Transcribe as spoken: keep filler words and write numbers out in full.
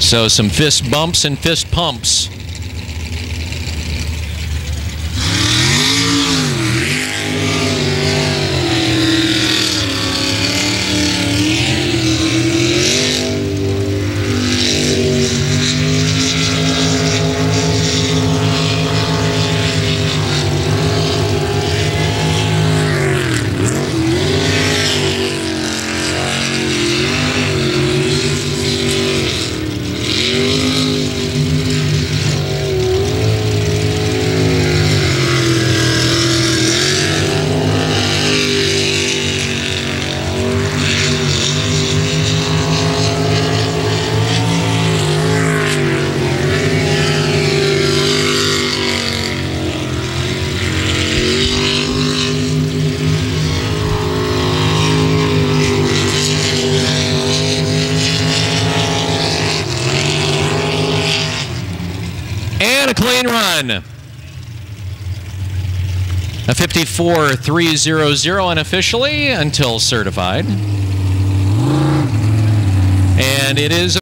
So some fist bumps and fist pumps. And a clean run. A fifty-four three hundred unofficially until certified. And it is